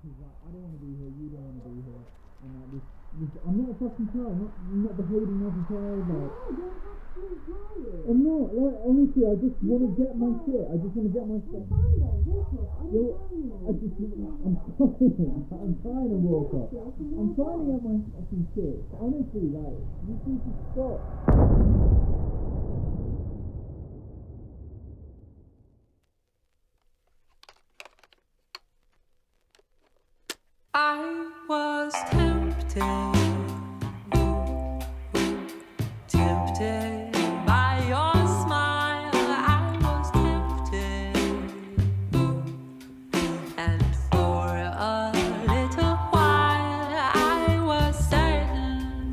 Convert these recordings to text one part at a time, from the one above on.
because like, I don't want to be here, you don't want to be here, and like this I'm not a fucking child, I'm not behaving like a child, like. No, you don't have to enjoy it. I'm not, like, honestly, I just want to get my shit, I just want to get my stuff. I'm fine then, walk up, I'm trying to walk up. I'm trying to get my fucking shit. Honestly, like, you need to stop. I was tempted, tempted by your smile. I was tempted, and for a little while I was certain.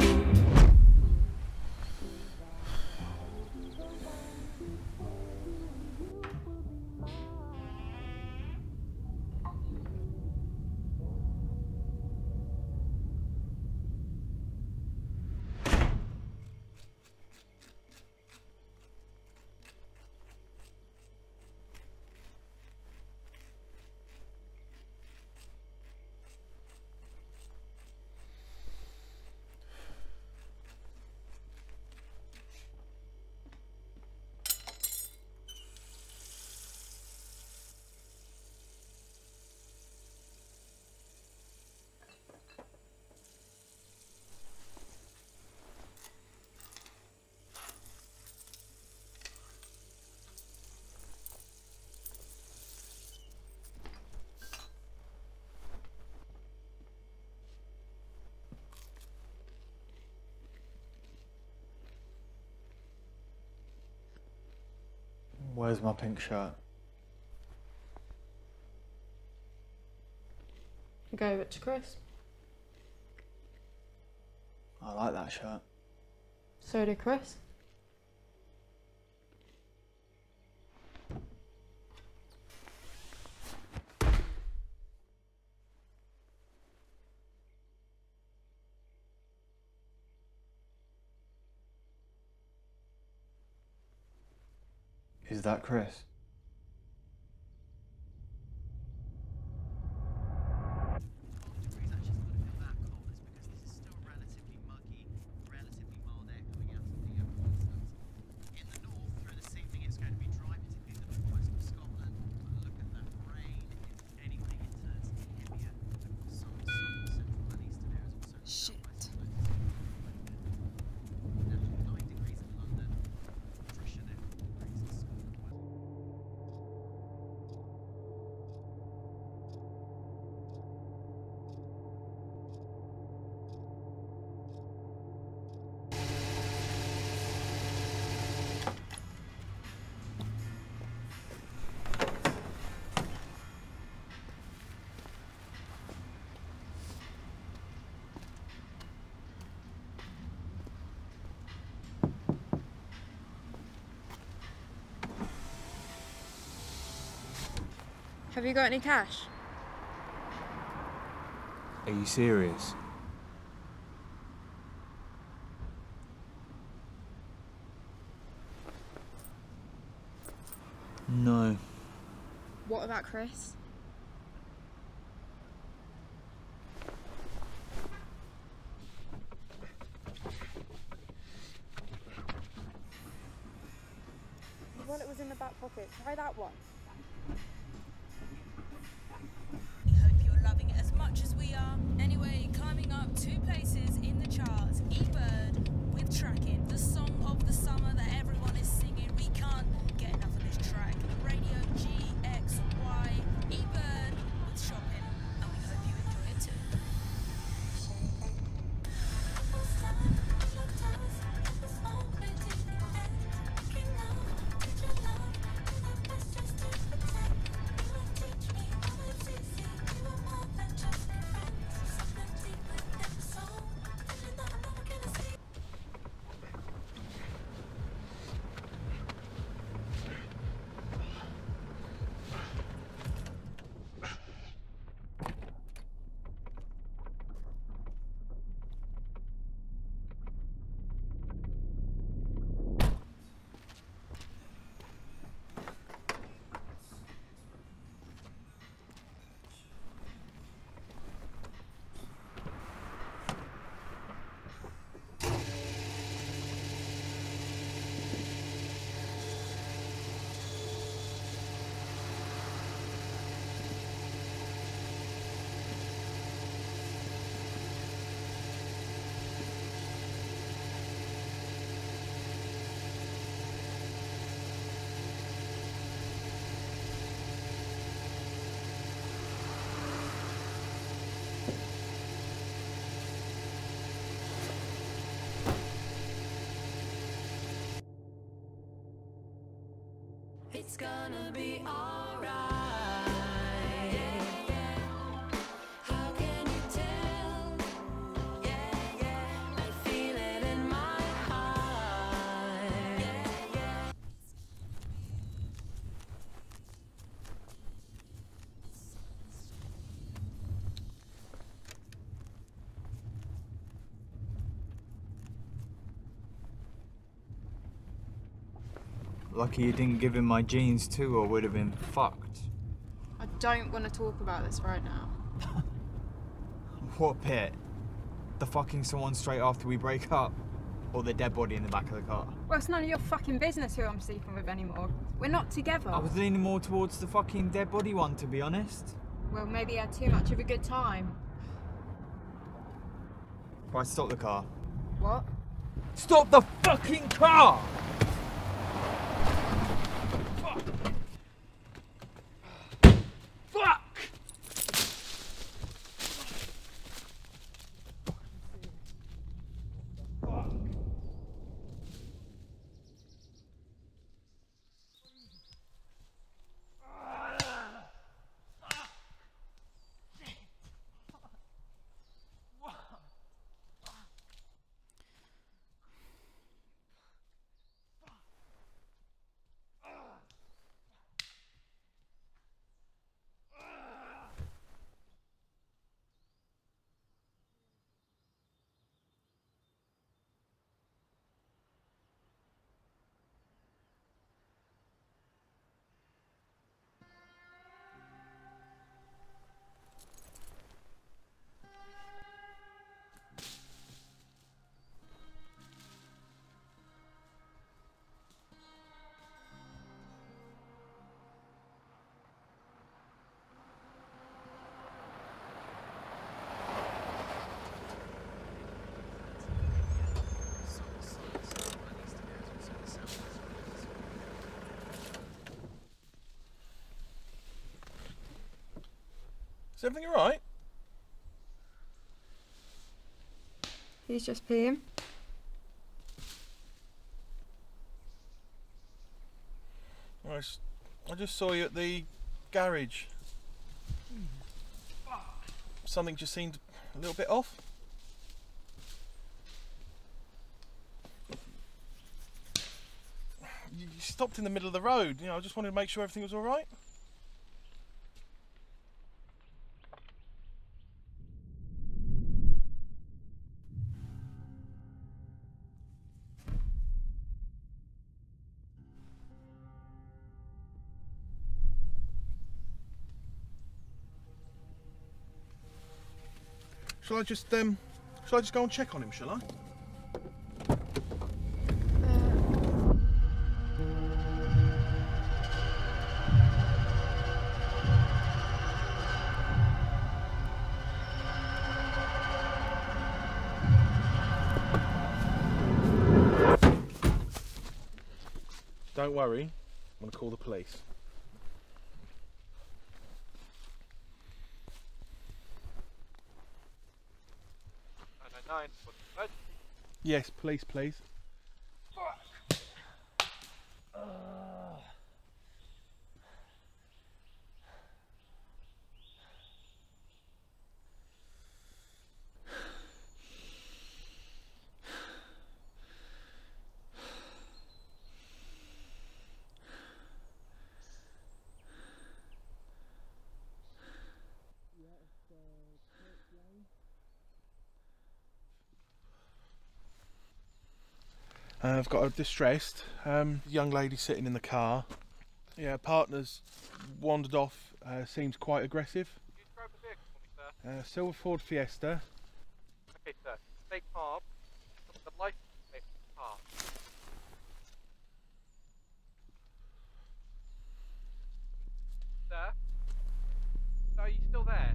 Where's my pink shirt? I gave it to Chris. I like that shirt. So did Chris. Is that Chris? Have you got any cash? Are you serious? No. What about Chris? The wallet was in the back pocket. Try that one. We hope you're loving it as much as we are. Anyway, climbing up 2 places in the charts. E-Bird with Tracking, the song of the summer that everyone is singing. We can't get enough of this track. Radio GXY, E-Bird with Shopping, and we hope you enjoy it too. It's gonna be alright. How can you tell? I feel it in my heart. Lucky you didn't give him my jeans too, or would have been fucked. I don't want to talk about this right now. What bit? The fucking someone straight after we break up? Or the dead body in the back of the car? Well, it's none of your fucking business who I'm sleeping with anymore. We're not together. I was leaning more towards the fucking dead body one, to be honest. Well, maybe you had too much of a good time. Right, stop the car. What? Stop the fucking car! Is everything alright? He's just peeing. I just saw you at the garage. Something just seemed a little bit off. You stopped in the middle of the road. You know, I just wanted to make sure everything was alright. Shall I just go and check on him, shall I? Don't worry, I'm going to call the police. Yes, police, please. I've got a distressed young lady sitting in the car. Yeah, partner's wandered off, seems quite aggressive. Can you describe the vehicle for me, sir? Silver Ford Fiesta. Okay, sir. Stay calm. The license plate of the car. Sir? Sir, are you still there?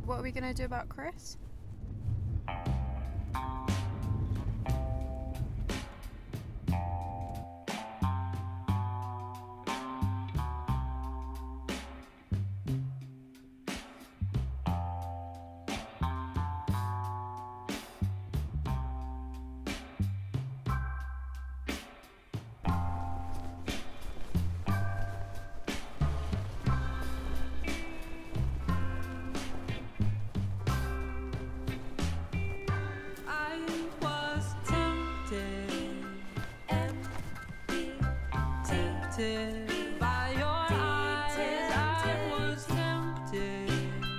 what are we gonna do about Chris? By your eyes, I was tempted.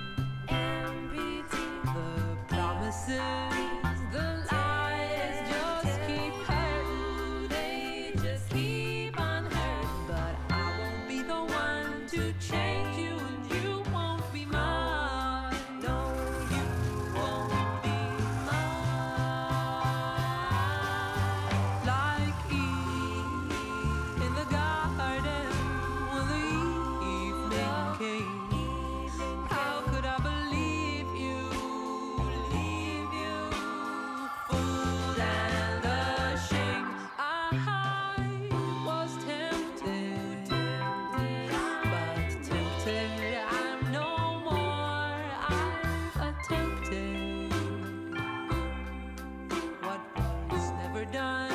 The promises, the lies just keep hurting. They just keep on hurting. But I won't be the one to change you, and you won't be mine. No, you won't be mine. Like Eve in the garden when the evening came. How could I believe you, fooled and ashamed? I was tempted, but tempted I'm no more. I've attempted what was never done.